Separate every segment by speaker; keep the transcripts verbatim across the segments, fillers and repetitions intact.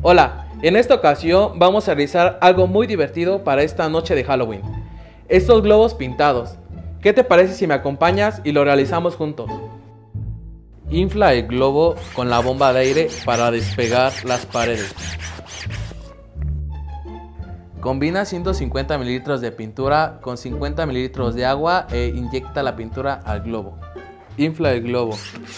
Speaker 1: Hola, en esta ocasión vamos a realizar algo muy divertido para esta noche de Halloween. Estos globos pintados. ¿Qué te parece si me acompañas y lo realizamos juntos? Infla el globo con la bomba de aire para despegar las paredes. Combina ciento cincuenta mililitros de pintura con cincuenta mililitros de agua e inyecta la pintura al globo. Infla el globo.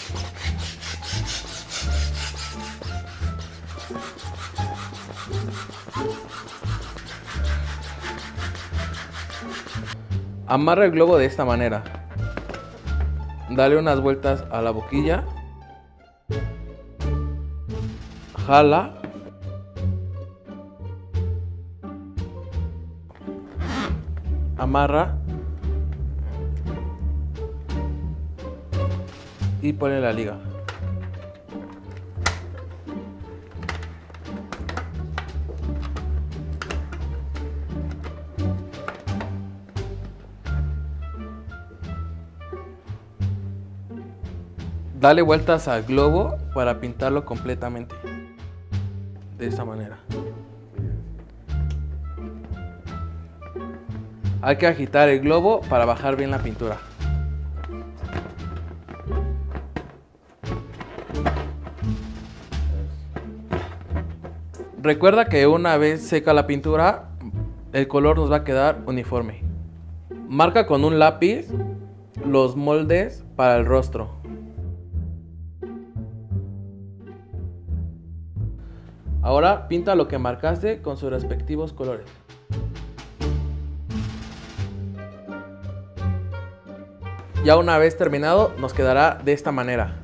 Speaker 1: Amarra el globo de esta manera. Dale unas vueltas a la boquilla. Jala. Amarra. Y pone la liga. Dale vueltas al globo para pintarlo completamente. De esta manera. Hay que agitar el globo para bajar bien la pintura. Recuerda que una vez seca la pintura, el color nos va a quedar uniforme. Marca con un lápiz los moldes para el rostro. Ahora pinta lo que marcaste con sus respectivos colores. Ya una vez terminado, nos quedará de esta manera.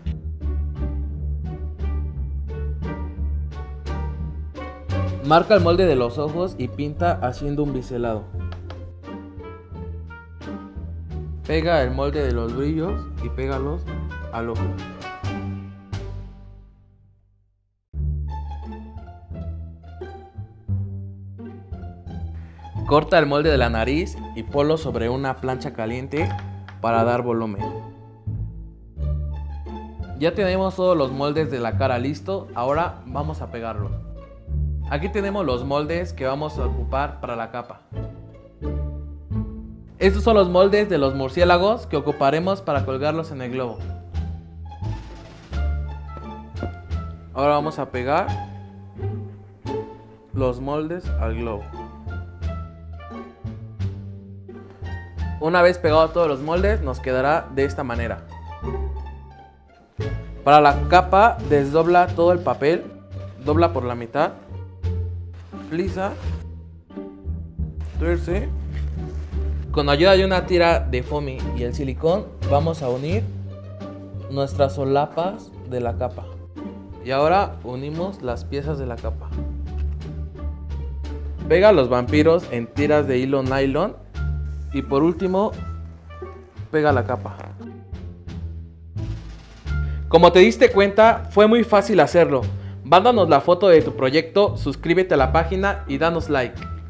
Speaker 1: Marca el molde de los ojos y pinta haciendo un biselado. Pega el molde de los brillos y pégalos al ojo. Corta el molde de la nariz y ponlo sobre una plancha caliente para dar volumen. Ya tenemos todos los moldes de la cara listo, ahora vamos a pegarlos. Aquí tenemos los moldes que vamos a ocupar para la capa. Estos son los moldes de los murciélagos que ocuparemos para colgarlos en el globo. Ahora vamos a pegar los moldes al globo. Una vez pegados todos los moldes, nos quedará de esta manera. Para la capa, desdobla todo el papel, dobla por la mitad, plisa, tuerce. Con ayuda de una tira de foamy y el silicón, vamos a unir nuestras solapas de la capa. Y ahora unimos las piezas de la capa. Pega los vampiros en tiras de hilo nylon. Y por último, pega la capa. Como te diste cuenta, fue muy fácil hacerlo. Mándanos la foto de tu proyecto, suscríbete a la página y danos like.